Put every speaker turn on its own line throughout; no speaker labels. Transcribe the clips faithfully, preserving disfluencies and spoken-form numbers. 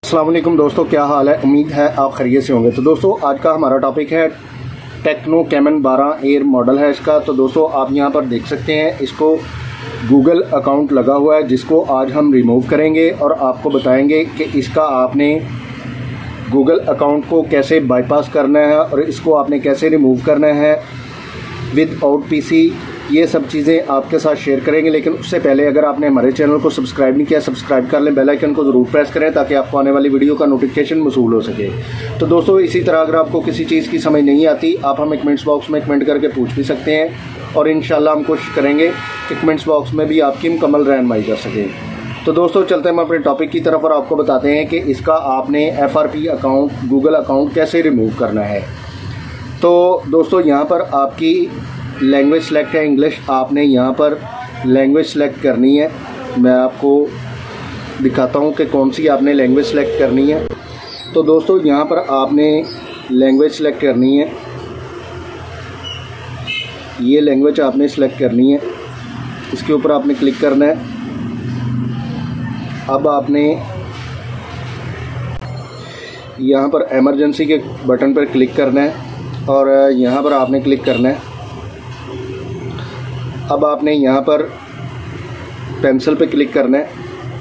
अस्सलाम वालेकुम दोस्तों, क्या हाल है। उम्मीद है आप खैरियत से होंगे। तो दोस्तों आज का हमारा टॉपिक है टेक्नो कैमन बारह एयर मॉडल है इसका। तो दोस्तों आप यहाँ पर देख सकते हैं, इसको गूगल अकाउंट लगा हुआ है जिसको आज हम रिमूव करेंगे और आपको बताएंगे कि इसका आपने गूगल अकाउंट को कैसे बाईपास करना है और इसको आपने कैसे रिमूव करना है विद आउट पीसी। ये सब चीज़ें आपके साथ शेयर करेंगे, लेकिन उससे पहले अगर आपने हमारे चैनल को सब्सक्राइब नहीं किया, सब्सक्राइब कर लें, बेल आइकन को ज़रूर प्रेस करें ताकि आपको आने वाली वीडियो का नोटिफिकेशन मसूल हो सके। तो दोस्तों इसी तरह अगर आपको किसी चीज़ की समझ नहीं आती, आप हमें कमेंट्स बॉक्स में कमेंट करके पूछ भी सकते हैं और इंशाल्लाह हम कोशिश करेंगे कि कमेंट्स बॉक्स में भी आपकी मुकम्मल रहनुमाई कर सके। तो दोस्तों चलते हैं हम अपने टॉपिक की तरफ और आपको बताते हैं कि इसका आपने F R P account Google account कैसे रिमूव करना है। तो दोस्तों यहाँ पर आपकी लैंग्वेज सेलेक्ट है इंग्लिश, आपने यहाँ पर लैंग्वेज सेलेक्ट करनी है। मैं आपको दिखाता हूँ कि कौन सी आपने लैंग्वेज सेलेक्ट करनी है। तो दोस्तों यहाँ पर आपने लैंग्वेज सेलेक्ट करनी है, ये लैंग्वेज आपने सेलेक्ट करनी है, इसके ऊपर आपने क्लिक करना है। अब आपने यहाँ पर इमरजेंसी के बटन पर क्लिक करना है और यहाँ पर आपने क्लिक करना है। अब आपने यहाँ पर पेंसिल पे क्लिक करना है।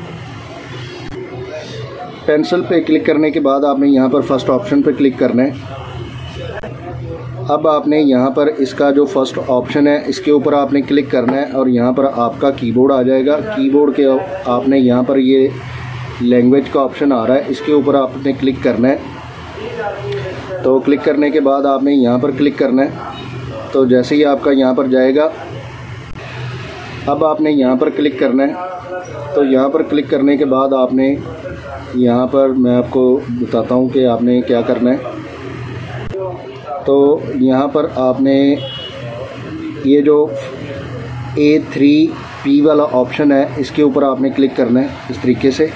पेंसिल पे क्लिक करने के बाद आपने यहाँ पर फर्स्ट ऑप्शन पे क्लिक करना है। अब आपने यहाँ पर इसका जो फर्स्ट ऑप्शन है इसके ऊपर आपने क्लिक करना है और यहाँ पर आपका कीबोर्ड आ जाएगा। कीबोर्ड के आपने यहाँ पर ये लैंग्वेज का ऑप्शन आ रहा है, इसके ऊपर आपने क्लिक करना है। तो क्लिक करने के बाद आपने यहाँ पर क्लिक करना है। तो जैसे ही आपका यहाँ पर जाएगा, अब आपने यहाँ पर क्लिक करना है। तो यहाँ पर क्लिक करने के बाद आपने यहाँ पर मैं आपको बताता हूँ कि आपने क्या करना है। तो यहाँ पर आपने ये जो ए थ्री पी वाला ऑप्शन है इसके ऊपर आपने क्लिक करना है इस तरीके से।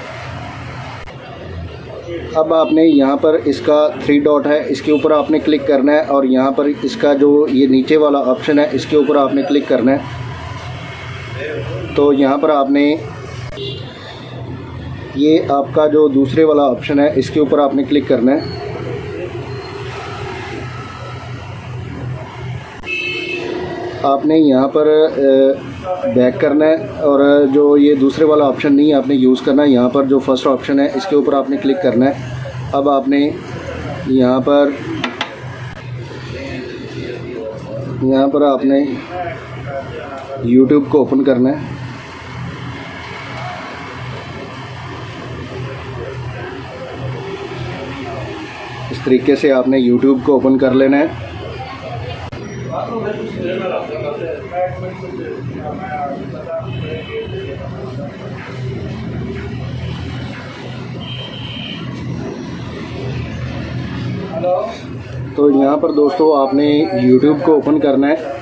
अब आपने यहाँ पर इसका थ्री डॉट है इसके ऊपर आपने क्लिक करना है और यहाँ पर इसका जो ये नीचे वाला ऑप्शन है इसके ऊपर आपने क्लिक करना है। तो यहाँ पर आपने ये आपका जो दूसरे वाला ऑप्शन है इसके ऊपर आपने क्लिक करना है। आपने यहाँ पर बैक करना है और जो ये दूसरे वाला ऑप्शन नहीं आपने यूज़ करना है, यहाँ पर जो फर्स्ट ऑप्शन है इसके ऊपर आपने क्लिक करना है। अब आपने यहाँ पर यहाँ पर आपने यूट्यूब को ओपन करना है। इस तरीके से आपने यूट्यूब को ओपन कर लेना है। तो यहाँ पर दोस्तों आपने यूट्यूब को ओपन करना है।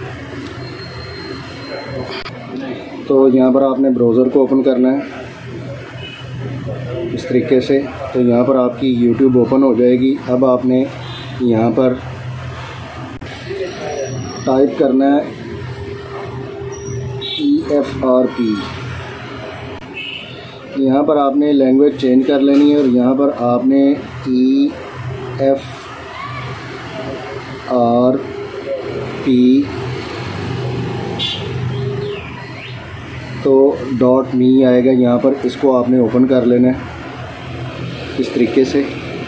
तो यहाँ पर आपने ब्राउज़र को ओपन करना है इस तरीके से। तो यहाँ पर आपकी यूट्यूब ओपन हो जाएगी। अब आपने यहाँ पर टाइप करना है ई एफ आर पी। यहाँ पर आपने लैंग्वेज चेंज कर लेनी है और यहाँ पर आपने ई एफ आर पी तो डॉट मी आएगा यहाँ पर, इसको आपने ओपन कर लेना है इस तरीके से।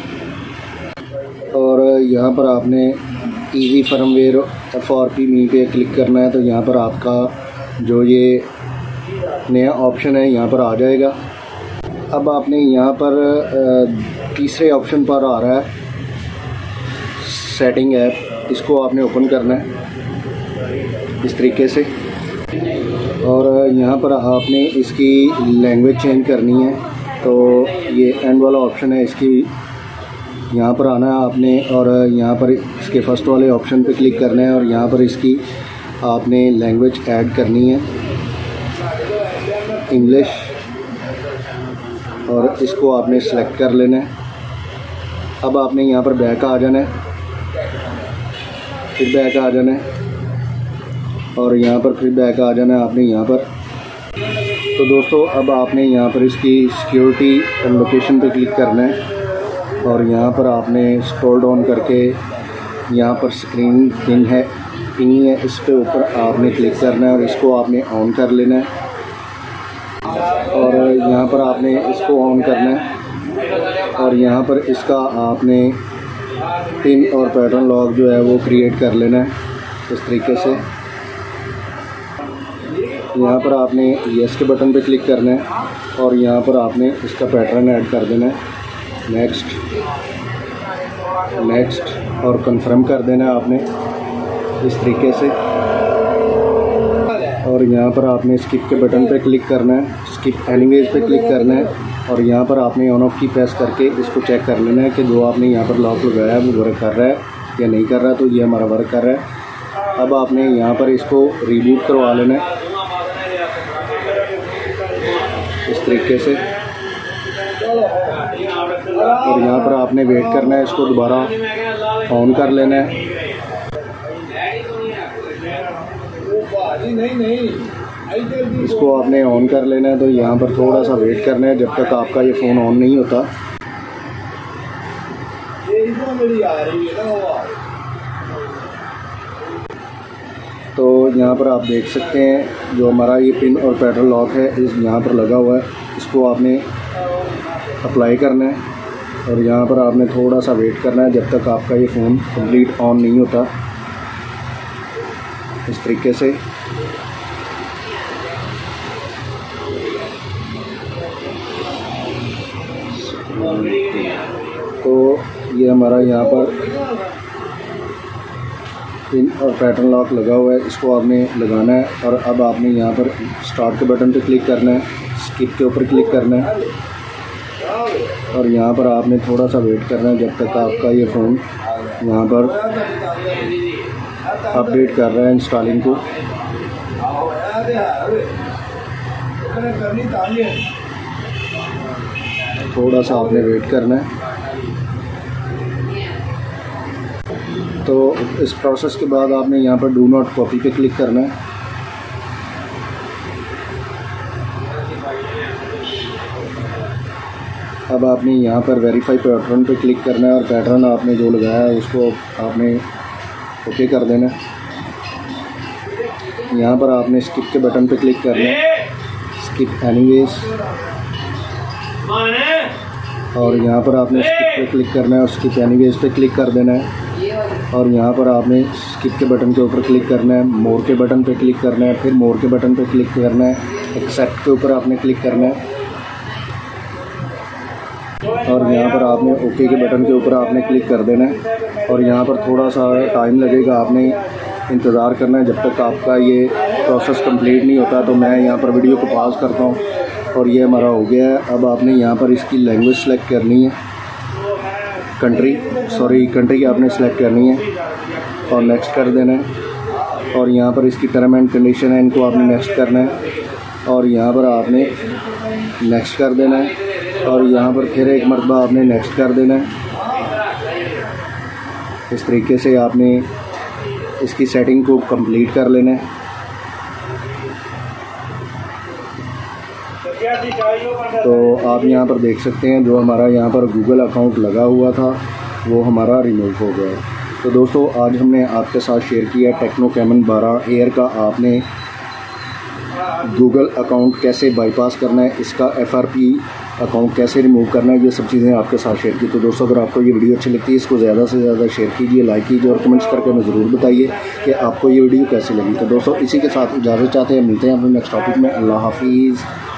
और यहाँ पर आपने easy firmware F R P me पे क्लिक करना है। तो यहाँ पर आपका जो ये नया ऑप्शन है यहाँ पर आ जाएगा। अब आपने यहाँ पर तीसरे ऑप्शन पर आ रहा है सेटिंग ऐप, इसको आपने ओपन करना है इस तरीके से। और यहाँ पर आपने इसकी लैंग्वेज चेंज करनी है। तो ये एंड वाला ऑप्शन है, इसकी यहाँ पर आना है आपने और यहाँ पर इसके फर्स्ट वाले ऑप्शन पे क्लिक करना है और यहाँ पर इसकी आपने लैंग्वेज ऐड करनी है इंग्लिश और इसको आपने सेलेक्ट कर लेना है। अब आपने यहाँ पर बैक आ जाना है, फिर बैक आ जाना है और यहाँ पर फिर बैक आ जाना है आपने यहाँ पर। तो दोस्तों अब आपने यहाँ पर इसकी सिक्योरिटी एंड लोकेशन पे क्लिक करना है और यहाँ पर आपने स्क्रॉल डाउन करके यहाँ पर स्क्रीन पिंग है पिंग है इस पे ऊपर आपने क्लिक करना है और इसको आपने ऑन कर लेना है। और यहाँ पर आपने इसको ऑन करना है और यहाँ पर इसका आपने पिन और पैटर्न लॉक जो है वो क्रिएट कर लेना है इस तरीके से। यहाँ पर आपने यस के बटन पे क्लिक करना है और यहाँ पर आपने इसका पैटर्न ऐड कर देना है। नेक्स्ट नेक्स्ट और कंफर्म कर देना है आपने इस तरीके से। और यहाँ पर आपने स्किप के बटन पे क्लिक करना है, स्किप एनीवेज पे क्लिक करना है और यहाँ पर आपने ऑन ऑफ की प्रेस करके इसको चेक कर लेना है कि जो आपने यहाँ पर लॉक लगाया है वो वर्क कर रहा है या नहीं कर रहा है। तो ये हमारा वर्क कर रहा है। अब आपने यहाँ पर इसको रीबूट करवा लेना है इस तरीके से और यहाँ पर आपने वेट करना है, इसको दोबारा ऑन कर लेना है। इसको आपने ऑन कर लेना है तो यहाँ पर थोड़ा सा वेट करना है जब तक आपका ये फ़ोन ऑन नहीं होता। तो यहाँ पर आप देख सकते हैं जो हमारा ये पिन और पैटर्न लॉक है इस यहाँ पर लगा हुआ है, इसको आपने अप्लाई करना है और यहाँ पर आपने थोड़ा सा वेट करना है जब तक आपका ये फ़ोन कंप्लीट ऑन नहीं होता इस तरीके से। तो ये हमारा यहाँ पर पिन और पैटर्न लॉक लगा हुआ है, इसको आपने लगाना है और अब आपने यहाँ पर स्टार्ट के बटन पे क्लिक करना है, स्किप के ऊपर क्लिक करना है और यहाँ पर आपने थोड़ा सा वेट करना है जब तक आपका ये फ़ोन यहाँ पर अपडेट कर रहा है इंस्टॉलिंग को। थोड़ा सा आपने वेट करना है। तो इस प्रोसेस के बाद आपने यहाँ पर डू नॉट कॉपी पे क्लिक करना है। अब आपने यहाँ पर वेरीफाई पैटर्न पे क्लिक करना है और पैटर्न आपने जो लगाया है उसको आपने ओके कर देना है। यहाँ पर आपने स्किप के बटन पे क्लिक करना है, स्किप एनीवेज और यहाँ पर आपने स्किप पे क्लिक करना है और स्किप एनीवेज पे क्लिक कर देना है और यहाँ पर आपने स्किप के बटन के ऊपर क्लिक करना है, मोर के बटन पे क्लिक करना है, फिर मोर के बटन पे क्लिक करना है, एक्सेप्ट के ऊपर आपने क्लिक करना है और यहाँ पर आपने ओके के बटन के ऊपर आपने क्लिक कर देना है और यहाँ पर थोड़ा सा टाइम लगेगा, आपने इंतज़ार करना है जब तक आपका ये प्रोसेस कंप्लीट नहीं होता। तो मैं यहाँ पर वीडियो को पॉज करता हूँ और ये हमारा हो गया है। अब आपने यहाँ पर इसकी लैंग्वेज सेलेक्ट करनी है, कंट्री सॉरी कंट्री आपने सेलेक्ट करनी है और नेक्स्ट कर देना है और यहाँ पर इसकी टर्म एंड कंडीशन है, इनको आपने नेक्स्ट करना है और यहाँ पर आपने नेक्स्ट कर देना है और यहाँ पर फिर एक मरतबा आपने नेक्स्ट कर देना है। इस तरीके से आपने इसकी सेटिंग को कंप्लीट कर लेना है। तो आप यहाँ पर देख सकते हैं जो हमारा यहाँ पर गूगल अकाउंट लगा हुआ था वो हमारा रिमूव हो गया है। तो दोस्तों आज हमने आपके साथ शेयर किया टेक्नो कैमन बारह एयर का आपने गूगल अकाउंट कैसे बाईपास करना है, इसका एफ आर पी अकाउंट कैसे रिमूव करना है, ये सब चीज़ें आपके साथ शेयर की। तो दोस्तों अगर आपको ये वीडियो अच्छी लगती है इसको ज़्यादा से ज़्यादा शेयर कीजिए, लाइक कीजिए और कमेंट्स करके हमें ज़रूर बताइए कि आपको ये वीडियो कैसी लगी। तो दोस्तों इसी के साथ इजाज़त चाहते हैं, मिलते हैं अपने नेक्स्ट टॉपिक में। अल्लाह हाफिज़।